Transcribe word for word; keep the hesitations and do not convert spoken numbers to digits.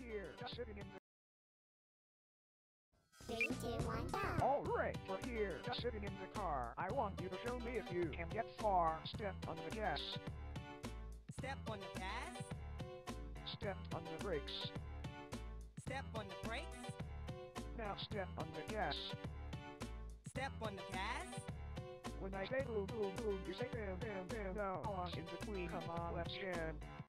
here, just sitting in the... Three, two, one, go! Alright, we're here, just sitting in the car. I want you to show me if you can get far. Step on the gas. Step on the gas. Step on the brakes. Step on the brakes. Now step on the gas. Step on the gas. When I say boom, boom, boom, you say bam, bam, bam. Now on in between, come on, let's jam.